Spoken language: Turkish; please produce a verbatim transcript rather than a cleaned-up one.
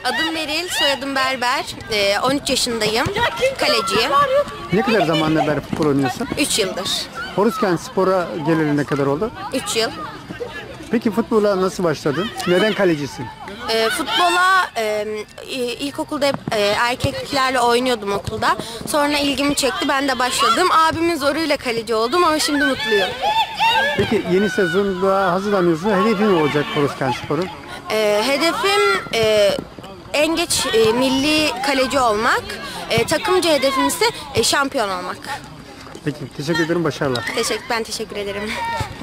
Adım Beril, soyadım Berber. Ee, on üç yaşındayım. Kaleciyim. Ne kadar zamandır beri futbol oynuyorsun? üç yıldır. Horuskent Spor'a geleli ne kadar oldu? üç yıl. Peki futbola nasıl başladın? Neden kalecisin? Ee, futbola e, ilkokulda hep e, erkeklerle oynuyordum okulda. Sonra ilgimi çekti, ben de başladım. Abimin zoruyla kaleci oldum ama şimdi mutluyum. Peki yeni sezonda hazırlanıyorsun. Hedefin ne olacak Horuskent Spor'un? Ee, hedefim e, en geç e, milli kaleci olmak. E, takımcı hedefim ise e, şampiyon olmak. Peki teşekkür ederim. Başarılar. Teşekkür, ben teşekkür ederim.